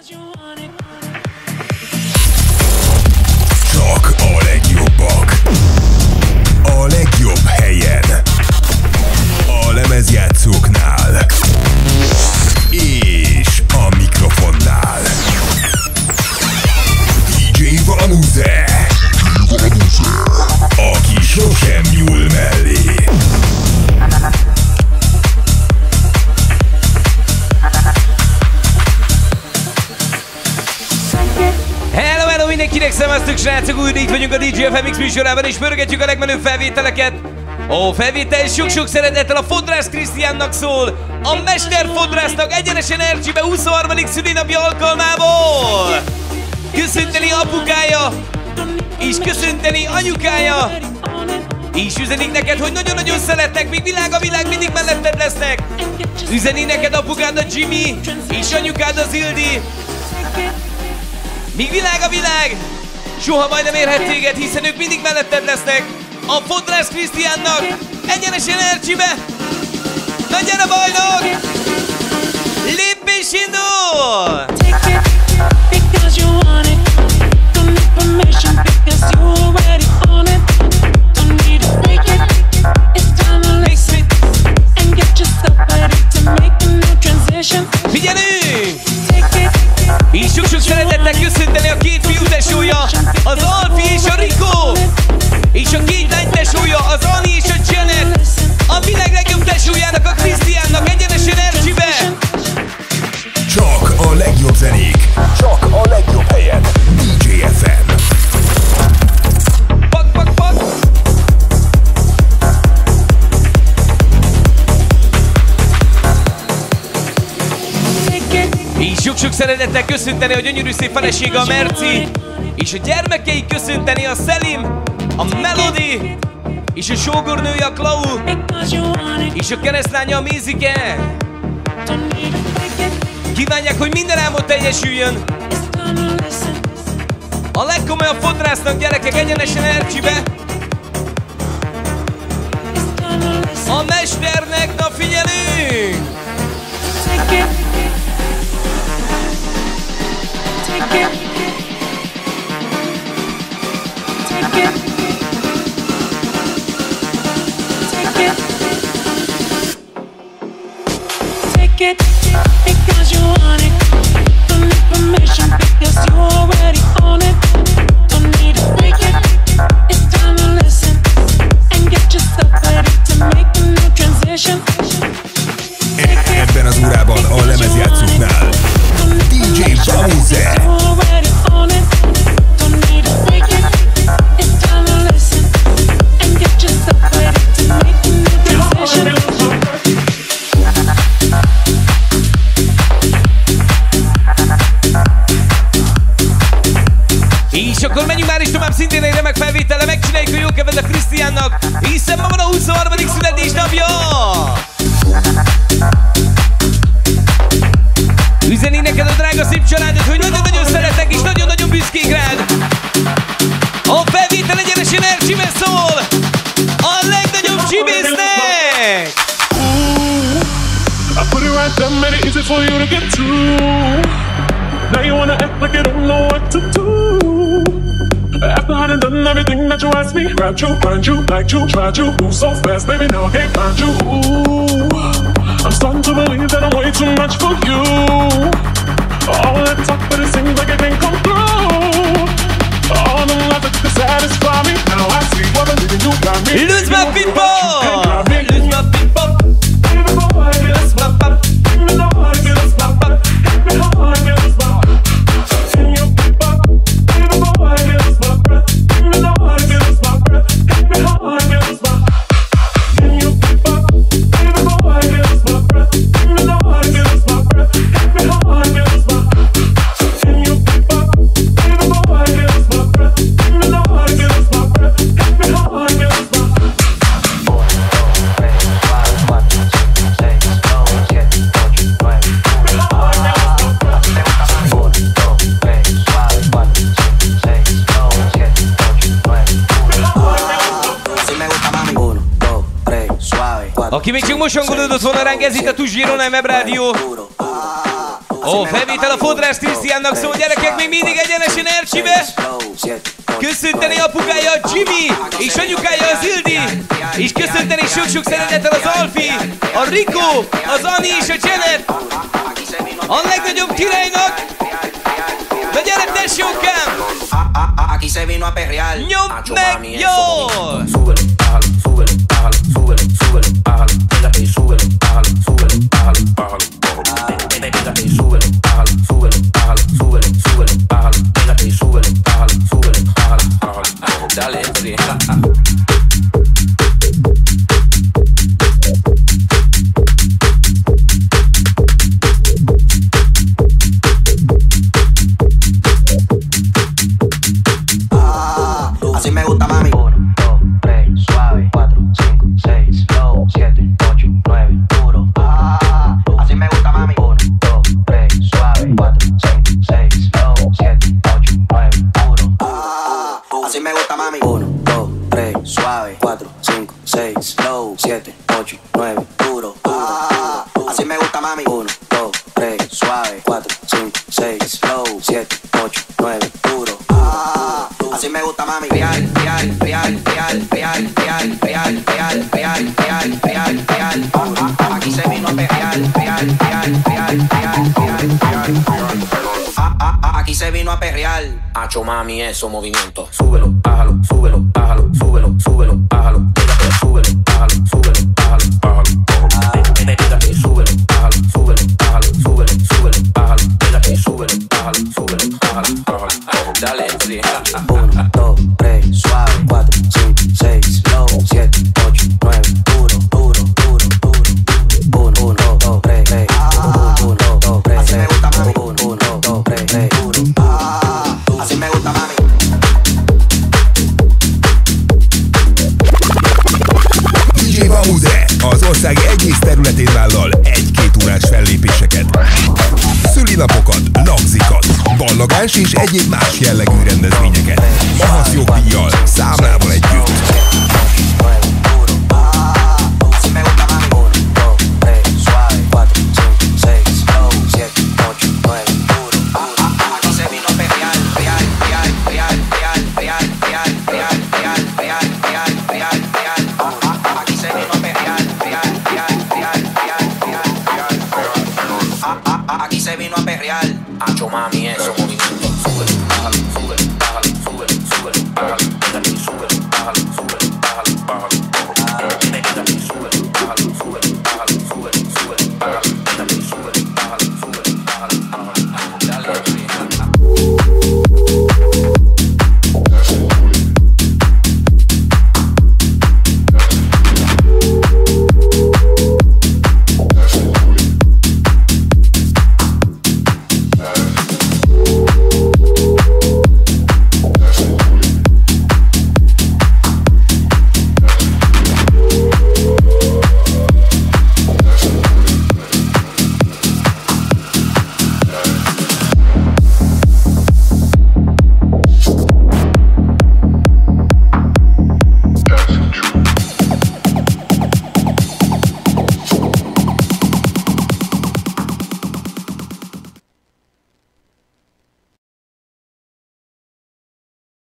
Csak a legjobbak. A legjobb helyen. A lemezjátszóknál. És a mikrofonnál. DJ Vanuze. Aki sosem nyúl mellé. Hello mindenkinek, szevasztok srácok, újra itt vagyunk a DJ FMX műsorában és pörgetjük a legmenőbb felvételeket. A felvétel sok-sok szeretettel a Fodrász Krisztiánnak szól, a Mester Fodrásznak egyenesen Ercsibe 23. szülinapja alkalmából. Köszönteni apukája, és köszönteni anyukája, és üzenik neked, hogy nagyon-nagyon szeretnek, míg világ mindig melletted lesznek. Üzeni neked apukád a Jimmy, és anyukád az Ildi. Míg világ, soha majd nem érhet téged, hiszen ők mindig melletted lesznek. A Fodrász Krisztiánnak egyenesen Ercsibe. Na gyere bajnok! Lépj és indul! Figyelünk! És sok-sok szeretettel köszönteni a két fiú tesója, az Alfi és a Rikó, és a két lány tesója, az Ani és a Janet, a világ legjobb tesójának, a Krisztiánnak egyenesen Ercsibe. Csak a legjobb zenék, csak a legjobb helyen. DJ FM. Pak. És sok-sok szeretettel köszönteni a gyönyörű szép felesége, a Merci, és a gyermekei köszönteni, a Szelim, a Melody, és a sógornője, a Klau, és a keresztlánya, a Mézike. Kívánják, hogy minden álmod teljesüljön. A legkomolyabb fodrásznak, gyerekek, egyenesen Ercsibe. A mesternek, na figyelünk! Take it because you want it. Don't need permission because you already own it. Don't need to break it. It's time to listen and get yourself ready to make a new transition. Ebben az órában a lemezjátszóknál DJ Vanuze. És akkor menjünk már is tovább, szintén egy remek felvétele, megcsináljuk a jó kedvet a Krisztiánnak, hiszen ma van a 23. születésnapja! Üzeni neked a drága szép családod, hogy nagyon-nagyon szeretnek és nagyon-nagyon büszkék rád! A felvétel egyenesen Ercsibe szól! A legnagyobb csibésznek! I put it right there, made it easy for you to get to. Now you wanna act like you don't know what to do. After I done done everything that you asked me, grabbed you, find you, liked you, tried you, move so fast, baby, now I can't find you. Ooh, I'm starting to believe that I'm way too much for you. All that talk, but it seems like it can't come through. All the lies that could satisfy me, now I see what I'm leaving you got me. Lose my people! Lose my people! Lose my pop! Lose my pop! Aki még csak most hangolódott volna ránk, ez itt a Tuzsiro, nem Web Rádió. Ó, felvétel a Fodrász Krisztiánnak szól, gyerekek, még mindig egyenesen Ercsibe. Köszönteni apukája a Jimmy, és anyukája az Ildi. És köszönteni sok-sok szeretettel az Alfi, a Rico, az Ani és a Janet. A legnagyobb királynak. De gyere, tesókám! Aquí se vino a perrear. Nyomd meg, jól! Súbelo, bájalo, súbelo, bájalo, súbelo, súbelo, bájalo. Pégate y súbelo, bájalo, súbelo, bájalo, bájalo. Pégate y súbelo, bájalo, súbelo, bájalo, súbelo, súbelo, bájalo. Pégate y súbelo, bájalo, súbelo, bájalo, bájalo. Dale, sí. Así me gusta, mami. 1, 2, 3, suave. 4, 5, 6, slow. 7, 8, 9, duro. Así me gusta, mami. 1, 2, 3, suave. 4, 5, 6, slow. 7, 8, 9, duro. Así me gusta, mami. 1, 2, 3, suave. 4, 5, 6, slow. 7, 8, 9, duro. Así me gusta, mami. 1, 2, 3, suave. 4, 5, 6, slow. 7, 8, 9, duro. Así me gusta, mami. Real, real, real, real, real, real, real, real, real, real, real, real. Aquí se vino a perrear. Real, real, real, real, real, real. Aquí se vino a perrear. Hacho, mami, eso movimiento. Súbelo, bájalo, súbelo, bájalo, súbelo, súbelo, bájalo. Pégate, súbelo, bájalo, súbelo, bájalo, bájalo. Pégate, súbelo, bájalo, súbelo, bájalo, súbelo, súbelo, bájalo. Pégate, súbelo, bájalo, súbelo, bájalo, bájalo. Dale, sí. 1, 2, 3, suave. 4, 5, 6, slow. 7, 8, 9, duro, duro, duro, duro. 1, 2, 3, 3. 1, 2, 3, 3. Así me gusta, mami. 1, 2, 3, 3. Duro. Así me gusta, mami. DJ Vaude az ország egész területén vállal 1-2 órás fellépéseket, szülinapokat, lagzikat, ballagás és egyéb más jellegű rendezvényeket. Mahasz jogdíjjal, számlával együtt. Aquí se vino a perrear. Hacho, mami, eso movimiento.